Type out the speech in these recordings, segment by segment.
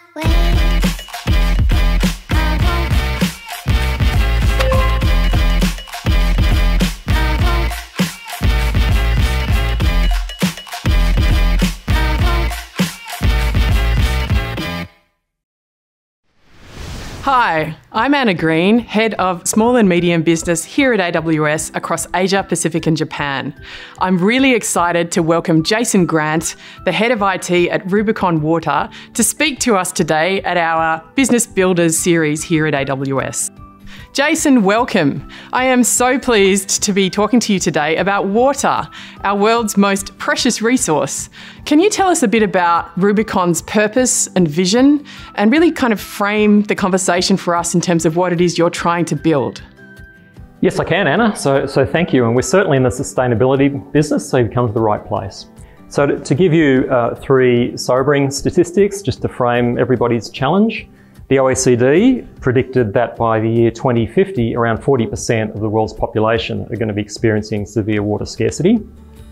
Hi, I'm Anna Green, Head of Small and Medium Business here at AWS across Asia, Pacific and Japan. I'm really excited to welcome Jason Grant, the Head of IT at Rubicon Water, to speak to us today at our Business Builders series here at AWS. Jason, welcome. I am so pleased to be talking to you today about water, our world's most precious resource. Can you tell us a bit about Rubicon's purpose and vision and really kind of frame the conversation for us in terms of what it is you're trying to build? Yes, I can, Anna. So thank you. And we're certainly in the sustainability business, so you've come to the right place. So to give you three sobering statistics, just to frame everybody's challenge. The OECD predicted that by the year 2050, around 40% of the world's population are going to be experiencing severe water scarcity.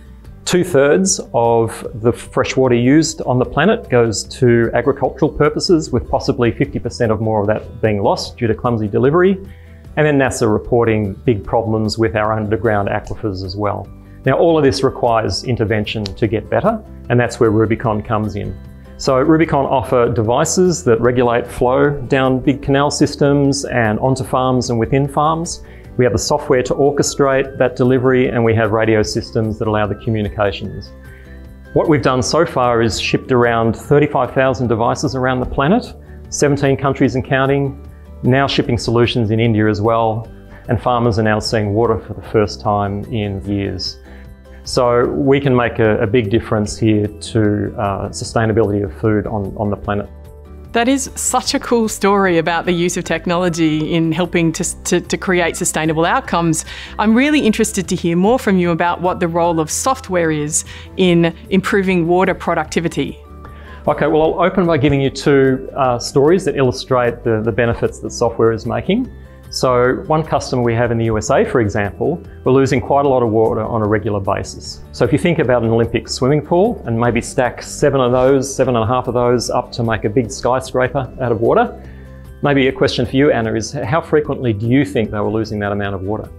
2/3 of the fresh water used on the planet goes to agricultural purposes, with possibly 50% or more of that being lost due to clumsy delivery. And then NASA reporting big problems with our underground aquifers as well. Now, all of this requires intervention to get better, and that's where Rubicon comes in. So Rubicon offer devices that regulate flow down big canal systems and onto farms and within farms. We have the software to orchestrate that delivery, and we have radio systems that allow the communications. What we've done so far is shipped around 35,000 devices around the planet, 17 countries and counting, now shipping solutions in India as well, and farmers are now seeing water for the first time in years. So we can make a big difference here to sustainability of food on the planet. That is such a cool story about the use of technology in helping to create sustainable outcomes. I'm really interested to hear more from you about what the role of software is in improving water productivity. Okay, well, I'll open by giving you two stories that illustrate the benefits that software is making. So one customer we have in the USA, for example, we're losing quite a lot of water on a regular basis. So if you think about an Olympic swimming pool and maybe stack 7 of those, 7.5 of those up to make a big skyscraper out of water, maybe a question for you, Anna, is how frequently do you think they were losing that amount of water?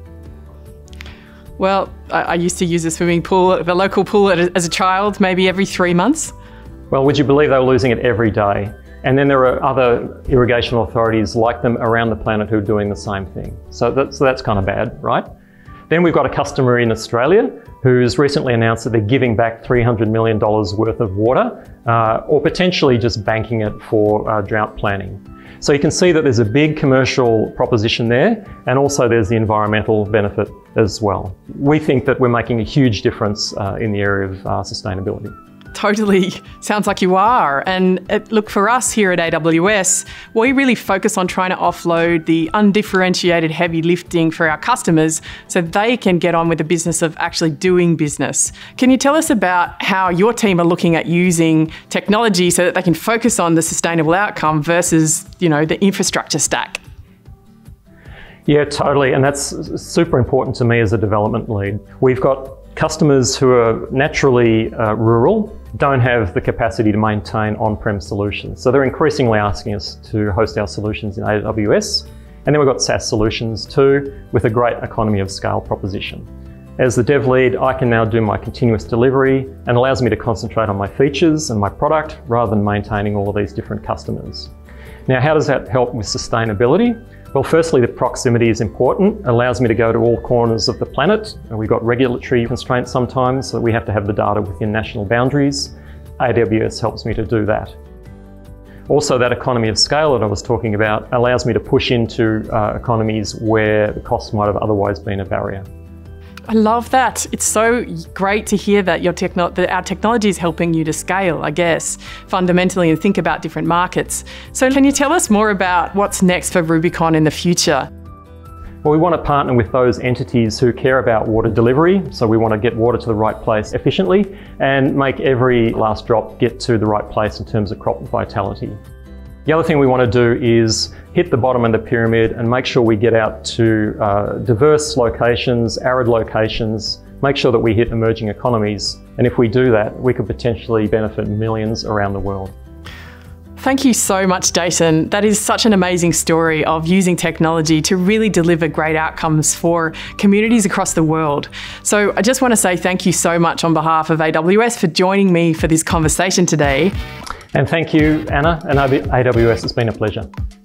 Well, I used to use a swimming pool, the local pool as a child, maybe every 3 months. Well, would you believe they were losing it every day? And then there are other irrigation authorities like them around the planet who are doing the same thing. So that's kind of bad, right? Then we've got a customer in Australia who's recently announced that they're giving back $300 million worth of water, or potentially just banking it for drought planning. So you can see that there's a big commercial proposition there, and also there's the environmental benefit as well. We think that we're making a huge difference in the area of sustainability. Totally sounds like you are. And look, for us here at AWS, we really focus on trying to offload the undifferentiated heavy lifting for our customers so they can get on with the business of actually doing business. Can you tell us about how your team are looking at using technology so that they can focus on the sustainable outcome versus, the infrastructure stack? Yeah, totally. And that's super important to me as a development lead. We've got customers who are naturally rural, don't have the capacity to maintain on-prem solutions. So they're increasingly asking us to host our solutions in AWS. And then we've got SaaS solutions too, with a great economy of scale proposition. As the dev lead, I can now do my continuous delivery and allows me to concentrate on my features and my product rather than maintaining all of these different customers. Now, how does that help with sustainability? Well, firstly, the proximity is important. It allows me to go to all corners of the planet. We've got regulatory constraints sometimes, so we have to have the data within national boundaries. AWS helps me to do that. Also, that economy of scale that I was talking about allows me to push into economies where the costs might have otherwise been a barrier. I love that. It's so great to hear that that our technology is helping you to scale, I guess, fundamentally, and think about different markets. So can you tell us more about what's next for Rubicon in the future? Well, we want to partner with those entities who care about water delivery. So we want to get water to the right place efficiently and make every last drop get to the right place in terms of crop vitality. The other thing we want to do is hit the bottom of the pyramid and make sure we get out to diverse locations, arid locations, make sure that we hit emerging economies. And if we do that, we could potentially benefit millions around the world. Thank you so much, Jason. That is such an amazing story of using technology to really deliver great outcomes for communities across the world. So I just want to say thank you so much on behalf of AWS for joining me for this conversation today. And thank you, Anna, and AWS. It's been a pleasure.